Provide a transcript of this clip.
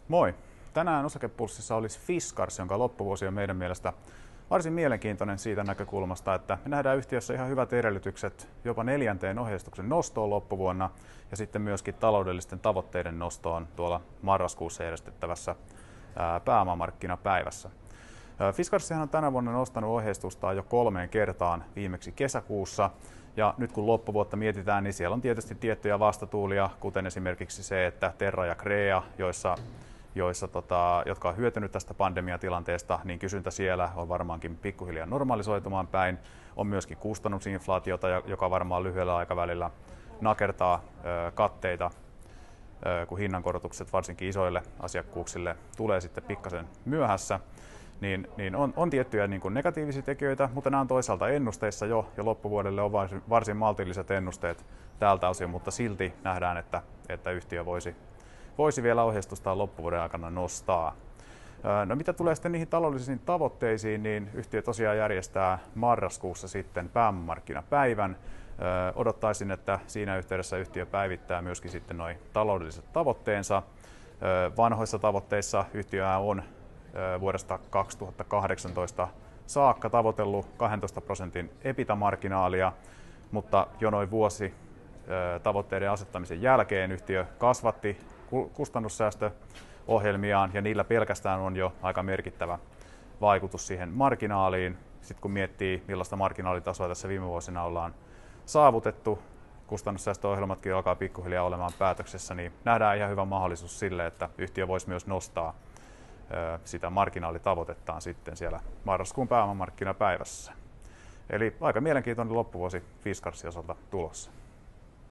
Moi! Tänään Osakepulssissa olisi Fiskars, jonka loppuvuosi on meidän mielestä varsin mielenkiintoinen siitä näkökulmasta, että me nähdään yhtiössä ihan hyvät edellytykset jopa 4. ohjeistuksen nostoon loppuvuonna ja sitten myöskin taloudellisten tavoitteiden nostoon tuolla marraskuussa järjestettävässä pääomamarkkinapäivässä. Fiskarsihan on tänä vuonna nostanut ohjeistustaan jo 3 kertaan, viimeksi kesäkuussa. Ja nyt kun loppuvuotta mietitään, niin siellä on tietysti tiettyjä vastatuulia, kuten esimerkiksi se, että Terra ja Crea, jotka on hyötynyt tästä pandemiatilanteesta, niin kysyntä siellä on varmaankin pikkuhiljaa normalisoitumaan päin. On myöskin kustannusinflaatiota, joka varmaan lyhyellä aikavälillä nakertaa katteita, kun hinnankorotukset varsinkin isoille asiakkuuksille tulee sitten pikkasen myöhässä. Niin on tiettyjä negatiivisia tekijöitä, mutta nämä on toisaalta ennusteissa jo, ja loppuvuodelle on varsin maltilliset ennusteet tältä osin, mutta silti nähdään, että yhtiö voisi vielä ohjeistustaan loppuvuoden aikana nostaa. No mitä tulee sitten niihin taloudellisiin tavoitteisiin, niin yhtiö tosiaan järjestää marraskuussa sitten pääomamarkkinapäivän. Odottaisin, että siinä yhteydessä yhtiö päivittää myöskin sitten nuo taloudelliset tavoitteensa. Vanhoissa tavoitteissa yhtiö on vuodesta 2018 saakka tavoitellut 12% EBITDA-marginaalia, mutta jo noin vuosi tavoitteiden asettamisen jälkeen yhtiö kasvatti kustannussäästöohjelmiaan ja niillä pelkästään on jo aika merkittävä vaikutus siihen marginaaliin. Sitten kun miettii, millaista marginaalitasoa tässä viime vuosina ollaan saavutettu, kustannussäästöohjelmatkin alkaa pikkuhiljaa olemaan päätöksessä, niin nähdään ihan hyvä mahdollisuus sille, että yhtiö voisi myös nostaa sitä marginaalitavoitettaan sitten siellä marraskuun pääomamarkkinapäivässä. Eli aika mielenkiintoinen loppuvuosi Fiskarsin osalta tulossa.